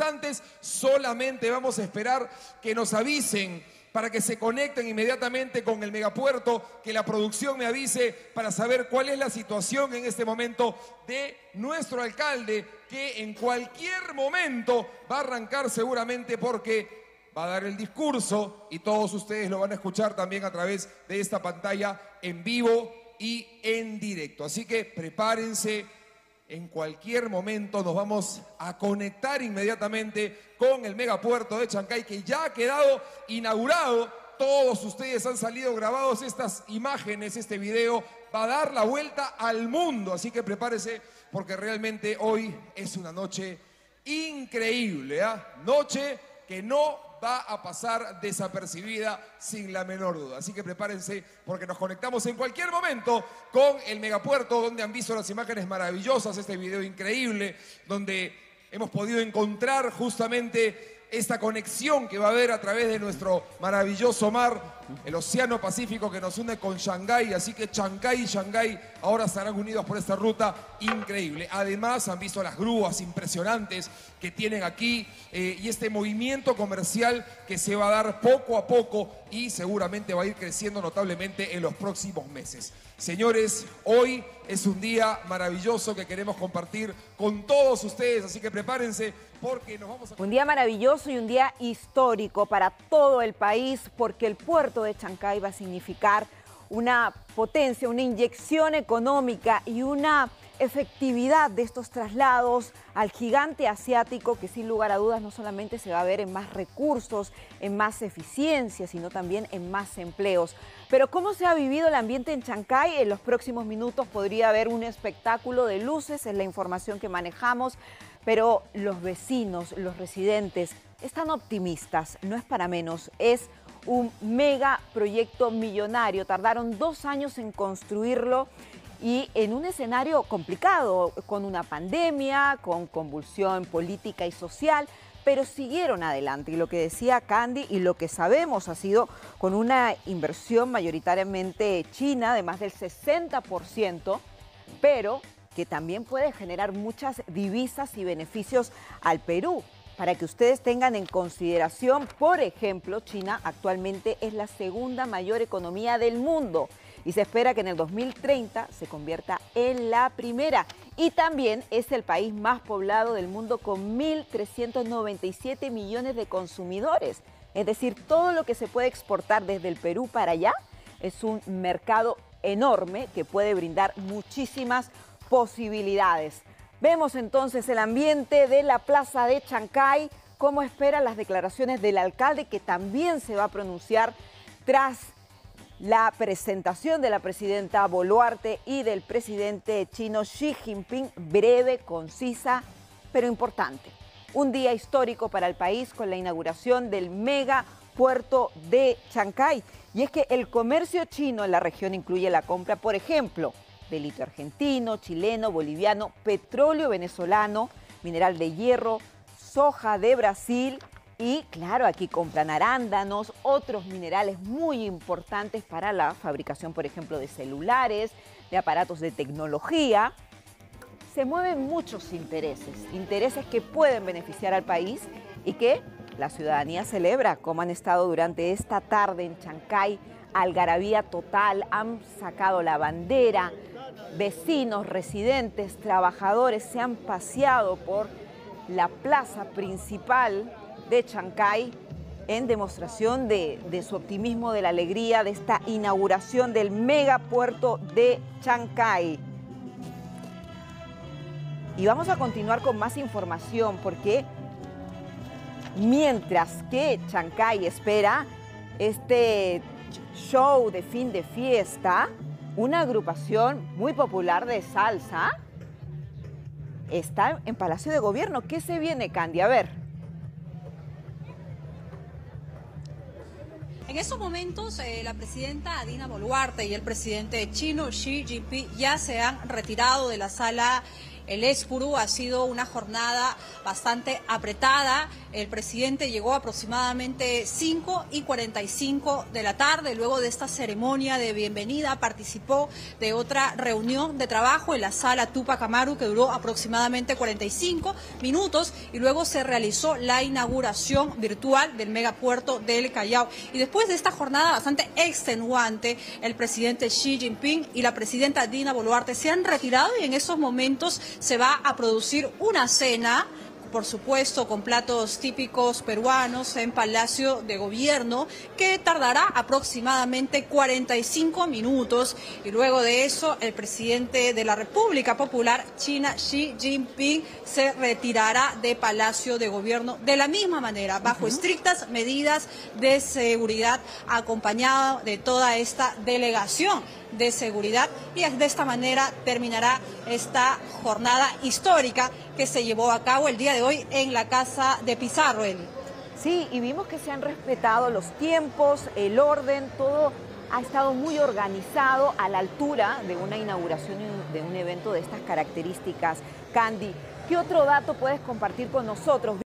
instantes. Solamente vamos a esperar que nos avisen para que se conecten inmediatamente con el megapuerto, que la producción me avise para saber cuál es la situación en este momento de nuestro alcalde, que en cualquier momento va a arrancar seguramente porque va a dar el discurso y todos ustedes lo van a escuchar también a través de esta pantalla en vivo y en directo. Así que prepárense. En cualquier momento nos vamos a conectar inmediatamente con el megapuerto de Chancay, que ya ha quedado inaugurado. Todos ustedes han salido grabados estas imágenes, este video va a dar la vuelta al mundo. Así que prepárese porque realmente hoy es una noche increíble, ¿eh? Noche que no va a pasar desapercibida sin la menor duda. Así que prepárense porque nos conectamos en cualquier momento con el megapuerto, donde han visto las imágenes maravillosas, este video increíble, donde hemos podido encontrar justamente esta conexión que va a haber a través de nuestro maravilloso mar, el Océano Pacífico que nos une con Shanghái. Así que Chancay y Shanghái ahora estarán unidos por esta ruta increíble. Además han visto las grúas impresionantes que tienen aquí y este movimiento comercial que se va a dar poco a poco y seguramente va a ir creciendo notablemente en los próximos meses. Señores, hoy es un día maravilloso que queremos compartir con todos ustedes, así que prepárense porque nos vamos a... Un día maravilloso y un día histórico para todo el país, porque el puerto de Chancay va a significar una potencia, una inyección económica y una efectividad de estos traslados al gigante asiático, que sin lugar a dudas no solamente se va a ver en más recursos, en más eficiencia, sino también en más empleos. Pero ¿cómo se ha vivido el ambiente en Chancay? En los próximos minutos podría haber un espectáculo de luces, es la información que manejamos, pero los vecinos, los residentes, están optimistas, no es para menos, es un mega proyecto millonario. Tardaron 2 años en construirlo y en un escenario complicado, con una pandemia, con convulsión política y social, pero siguieron adelante. Y lo que decía Candy y lo que sabemos ha sido con una inversión mayoritariamente china de más del 60%, pero que también puede generar muchas divisas y beneficios al Perú. Para que ustedes tengan en consideración, por ejemplo, China actualmente es la segunda mayor economía del mundo y se espera que en el 2030 se convierta en la primera. Y también es el país más poblado del mundo con 1.397 millones de consumidores. Es decir, todo lo que se puede exportar desde el Perú para allá es un mercado enorme que puede brindar muchísimas posibilidades. Vemos entonces el ambiente de la plaza de Chancay, cómo esperan las declaraciones del alcalde, que también se va a pronunciar tras la presentación de la presidenta Boluarte y del presidente chino Xi Jinping, breve, concisa, pero importante. Un día histórico para el país con la inauguración del mega puerto de Chancay. Y es que el comercio chino en la región incluye la compra, por ejemplo, de litio argentino, chileno, boliviano, petróleo venezolano, mineral de hierro, soja de Brasil y, claro, aquí compran arándanos, otros minerales muy importantes para la fabricación, por ejemplo, de celulares, de aparatos de tecnología. Se mueven muchos intereses que pueden beneficiar al país y que la ciudadanía celebra, como han estado durante esta tarde en Chancay. Algarabía total, han sacado la bandera, vecinos, residentes, trabajadores se han paseado por la plaza principal de Chancay en demostración de su optimismo, de la alegría de esta inauguración del megapuerto de Chancay. Y vamos a continuar con más información porque mientras que Chancay espera este show de fin de fiesta, una agrupación muy popular de salsa está en Palacio de Gobierno. ¿Qué se viene, Candy? A ver. En estos momentos, la presidenta Dina Boluarte y el presidente chino Xi Jinping ya se han retirado de la sala el Expurú. Ha sido una jornada bastante apretada. El presidente llegó aproximadamente 5:45 de la tarde. Luego de esta ceremonia de bienvenida participó de otra reunión de trabajo en la sala Tupac Amaru que duró aproximadamente 45 minutos y luego se realizó la inauguración virtual del megapuerto del Callao. Y después de esta jornada bastante extenuante, el presidente Xi Jinping y la presidenta Dina Boluarte se han retirado y en esos momentos se va a producir una cena, por supuesto con platos típicos peruanos en Palacio de Gobierno, que tardará aproximadamente 45 minutos y luego de eso el presidente de la República Popular China, Xi Jinping, se retirará de Palacio de Gobierno de la misma manera, bajo estrictas medidas de seguridad, acompañado de toda esta delegación de seguridad, y de esta manera terminará esta jornada histórica que se llevó a cabo el día de hoy en la Casa de Pizarro, Eli. Sí, y vimos que se han respetado los tiempos, el orden, todo ha estado muy organizado a la altura de una inauguración de un evento de estas características. Candy, ¿qué otro dato puedes compartir con nosotros?